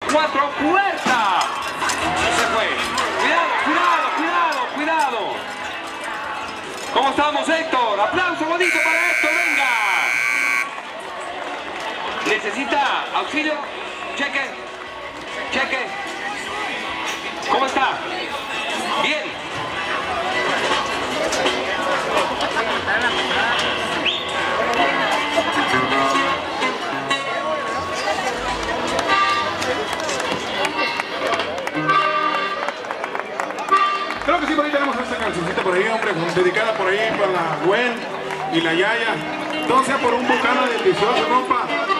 4 puertas. Se fue. Cuidado, cuidado, cuidado, cuidado. ¿Cómo estamos, Héctor? Aplauso bonito para Héctor, venga. ¿Necesita auxilio? Cheque. Cheque. ¿Cómo está? Bien. Creo que sí, por ahí tenemos esta cancioncita por ahí, hombre, dedicada por ahí para la Gwen y la Yaya. Entonces, por un bucano del 18, compa.